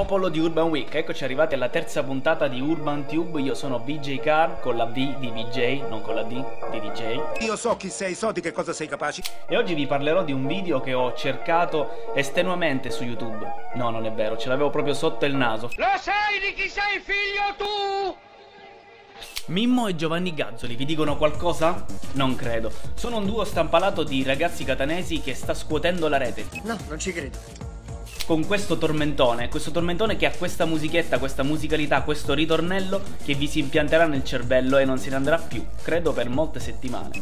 popolo di Urban Week, eccoci arrivati alla terza puntata di Urban Tube. Io sono VJ Car, con la V di VJ, non con la D di DJ. Io so chi sei, so di che cosa sei capace. E oggi vi parlerò di un video che ho cercato estenuamente su YouTube. No, non è vero, ce l'avevo proprio sotto il naso. Lo sai di chi sei figlio tu? Mimmo e Giovanni Gazzoli, vi dicono qualcosa? Non credo. Sono un duo stampalato di ragazzi catanesi che sta scuotendo la rete. No, non ci credo. Con questo tormentone che ha questa musichetta, questa musicalità, questo ritornello che vi si impianterà nel cervello e non se ne andrà più, credo per molte settimane.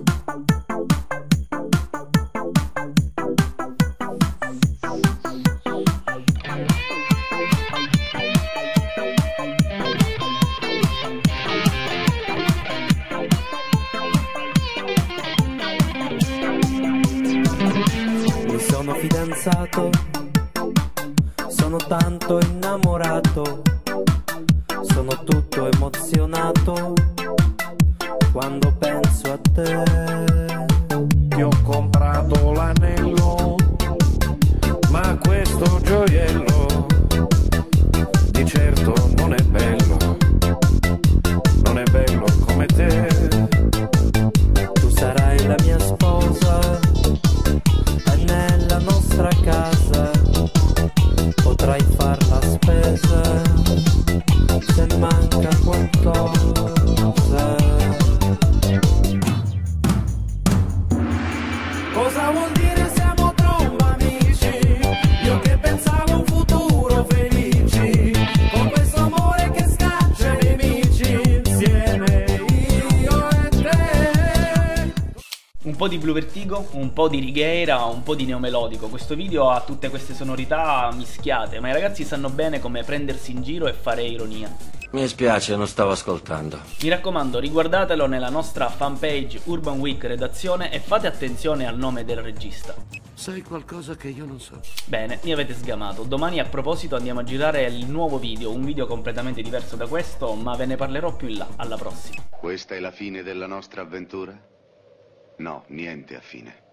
Mi sono fidanzato, sono tanto innamorato, sono tutto emozionato quando penso a te. Ti ho comprato l'anello, ma questo gioiello di certo non è bello, non è bello come te. Tu sarai la mia sposa e nella nostra casa potrai far la spesa se manca qualcosa. Cosa vuol dire siamo troppo amici? Io che pensavo un futuro felici, con questo amore che scaccia i nemici, insieme io e te. Un po' di Blue Vertigo, un po' di righiera, un po' di neomelodico. Questo video ha tutte queste sonorità mischiate, ma i ragazzi sanno bene come prendersi in giro e fare ironia. Mi spiace, non stavo ascoltando. Mi raccomando, riguardatelo nella nostra fanpage Urban Week Redazione e fate attenzione al nome del regista. Sai qualcosa che io non so? Bene, mi avete sgamato. Domani a proposito andiamo a girare il nuovo video, un video completamente diverso da questo, ma ve ne parlerò più in là. Alla prossima. Questa è la fine della nostra avventura? No, niente a fine.